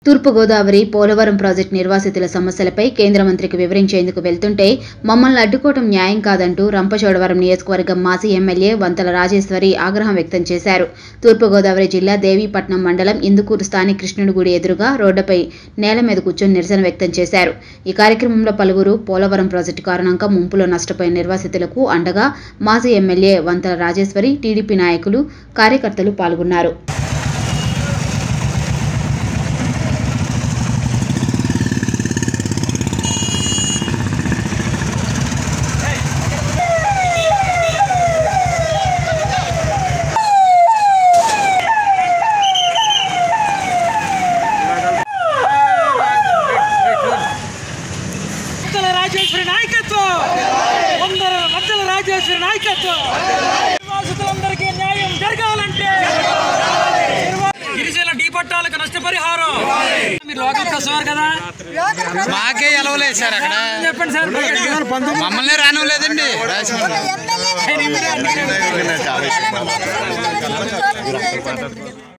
తూర్పుగోదావరి Polavaram project నిర్వాసితుల సమస్యలపై కేంద్ర మంత్రికి వివరించేందుకు వెళ్తుంటే మమ్మల్ని అడ్డుకోవడం న్యాయం కాదంటూ రంపచోడవరం నియోజకవర్గం మాజీ ఎమ్మెల్యే వంతల రాజేశ్వరి ఆగ్రహం వ్యక్తం చేశారు. తూర్పుగోదావరి జిల్లా దేవీపట్నం మండలం ఇందుకూరు స్థానిక కృష్ణుడి గుడి ఎదురుగా రోడ్డుపై నేల మీద కూర్చొని నిరసన వ్యక్తం చేశారు. ఈ కార్యక్రమంలో పలువురు పోలవరం ప్రాజెక్టు కారణంగా ముంపులో నష్టపోయిన నిర్వాసితులకు అండగా మాజీ ఎమ్మెల్యే వంతల రాజేశ్వరి, టీడీపీ నాయకులు, కార్యకర్తలు పాల్గొన్నారు. రాజేశ్వరి నాయకత్వం నివాసితులందరికీ న్యాయం జరగాలంటే గిరిజన డీపట్టాలకు నష్టపరిహారం మీరు లోకల్ కస్టమర్ కదా, మాకే ఎలవలేదు సార్. అక్కడ చెప్పండి సార్. మమ్మల్ని రానివ్వలేదండి.